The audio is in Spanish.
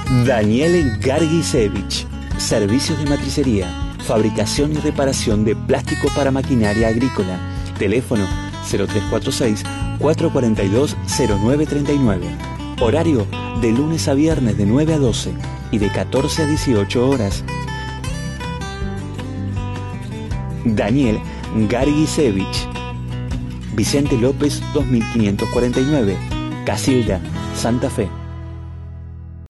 Daniel Gargisevich, servicios de matricería, fabricación y reparación de plástico para maquinaria agrícola. Teléfono 0346-442-0939. Horario de lunes a viernes de 9 a 12 y de 14 a 18 horas. Daniel Gargisevich, Vicente López 2549, Casilda, Santa Fe.